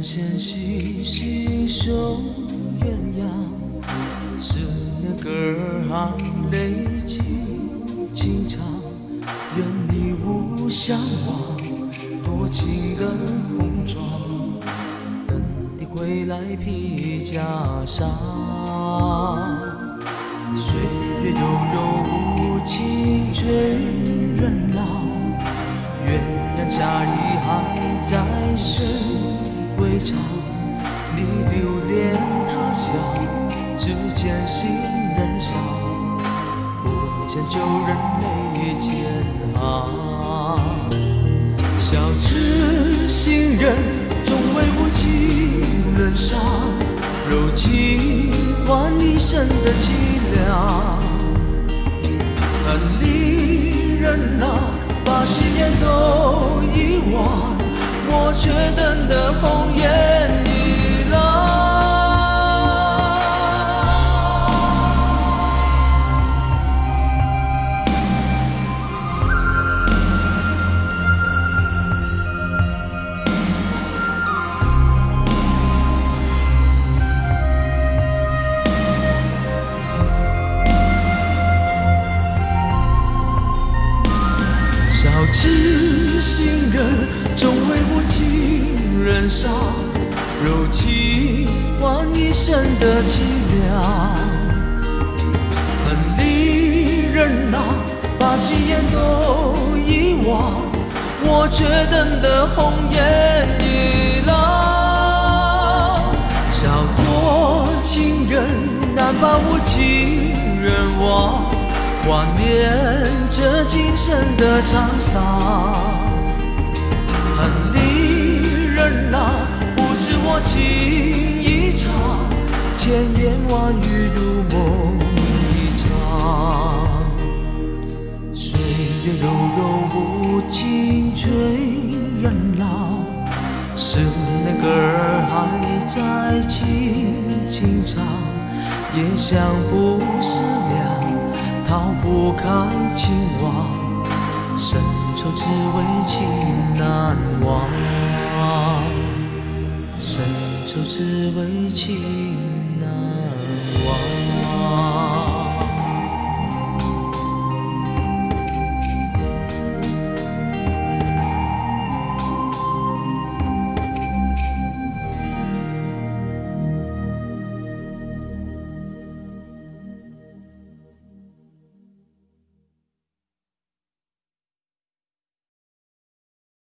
纤细细手鸳鸯，是那个儿含泪尽情长。愿你勿相忘，多情的红妆，等你回来披袈裟。岁月悠悠无情追人老，鸳鸯嫁衣还在深归巢。你留恋他乡，只见新人少，不见旧人眉间行。小痴心人终为无情人伤，柔情换一生的凄凉。恨离人啊，把誓言都遗忘，我却等得红颜已老。小痴心人终为无情人伤，柔情换一生的凄凉。恨离人啊，把誓言都遗忘，我却等得红颜已老。笑多情人难把无情人忘，怀念这今生的沧桑。恨离人啊，不知我情一场，千言万语如梦一场。岁月悠悠无情追人老，是那个儿还在轻轻唱。也想不思量，逃不开情网，深仇只为情难忘，深仇只为情难忘。